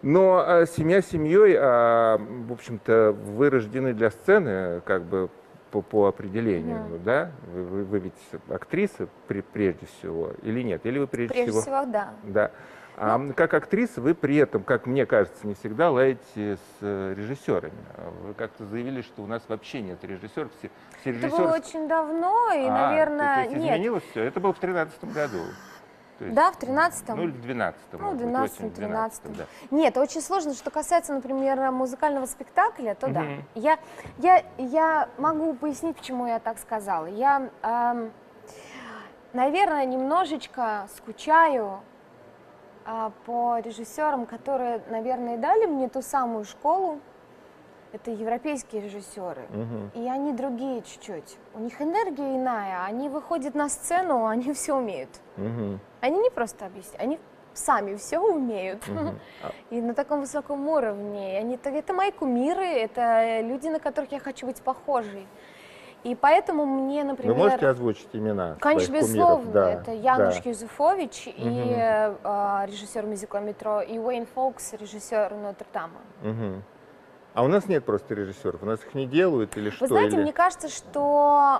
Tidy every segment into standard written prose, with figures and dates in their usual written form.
Но семья семьей, в общем-то, вы рождены для сцены, как бы по определению, да? Вы ведь актриса прежде всего или нет? Или вы прежде всего, да. Да. Как актриса вы при этом, как мне кажется, не всегда ладите с режиссерами. Вы как-то заявили, что у нас вообще нет режиссеров. Все режиссеры... Это было очень давно, и, наверное, то есть изменилось все? Это было в 2013 году? Есть, да, в 13-м. Ну, или в 12-м. Ну, в 12-м, 13-м. Да. Нет, очень сложно. Что касается, например, музыкального спектакля, то да. Я могу пояснить, почему я так сказала. Я, наверное, немножечко скучаю по режиссерам, которые, наверное, дали мне ту самую школу. Это европейские режиссеры, и они другие чуть-чуть. У них энергия иная, они выходят на сцену, они все умеют. Они не просто объясняют, они сами все умеют. И на таком высоком уровне. Это мои кумиры, это люди, на которых я хочу быть похожей. И поэтому мне, например... Вы можете озвучить имена? Конечно, безусловно. Да, это Януш Юзефович, и режиссер мюзикла «Метро», и Уэйн Фолкс, режиссер «Нотр-Дама». А у нас нет просто режиссеров, у нас их не делают или что? Вы знаете, мне кажется, что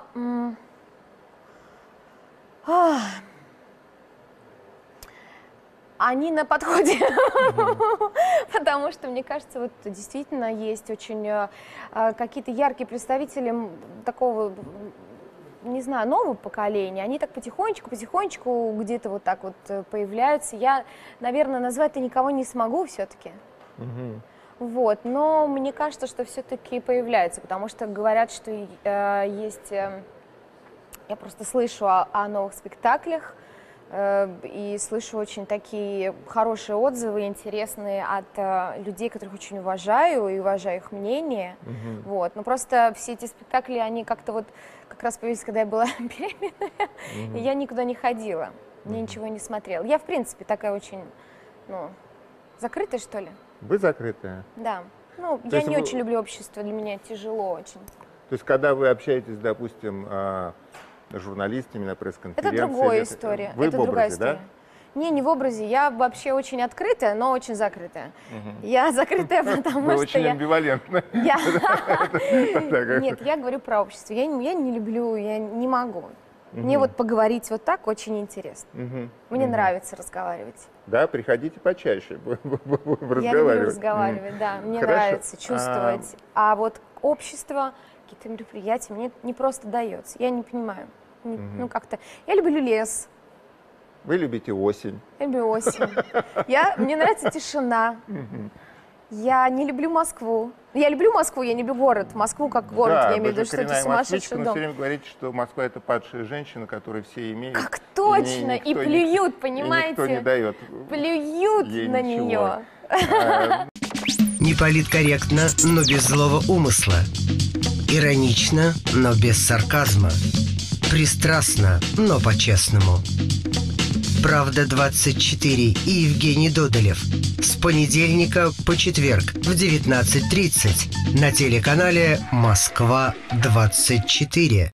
они на подходе, потому что, мне кажется, вот действительно есть очень какие-то яркие представители такого, не знаю, нового поколения. Они так потихонечку где-то вот так вот появляются. Я, наверное, назвать-то никого не смогу все-таки. Вот, но мне кажется, что все-таки появляется, потому что говорят, что есть, я просто слышу о новых спектаклях и слышу очень такие хорошие отзывы, интересные от людей, которых очень уважаю и уважаю их мнение. Вот, но просто все эти спектакли, они как-то вот как раз появились, когда я была беременная, и я никуда не ходила, я ничего не смотрела. Я, в принципе, такая очень, ну, закрытая, что ли. Вы закрытая? Да. Ну, я не очень люблю общество, для меня тяжело очень. То есть, когда вы общаетесь, допустим, с журналистами на пресс-конференции... Это другая история. Вы это в образе, другая история. Да? Не в образе. Я вообще очень открытая, но очень закрытая. Я закрытая, потому вы что очень амбивалентна. Нет, я говорю про общество. Я не люблю, я не могу. Мне вот поговорить вот так очень интересно. Мне нравится разговаривать. Да, приходите почаще, будем Я люблю разговаривать, да, мне нравится чувствовать. А вот общество, какие-то мероприятия мне не просто дается. Я не понимаю. Ну, как-то. Я люблю лес. Вы любите осень. Я люблю осень. Мне нравится тишина. Я не люблю Москву. Я люблю Москву, я не люблю город. Москву как город, да, я имею в виду, что это сумасшедший дом. Но все время говорите, что Москва — это падшая женщина, которую все имеют. Как точно! И плюют, понимаете? Никто не дает. Плюют на нее. Не политкорректно, но без злого умысла. Иронично, но без сарказма. Пристрастно, но по-честному. «Правда-24» и Евгений Додолев. С понедельника по четверг в 19:30 на телеканале «Москва-24».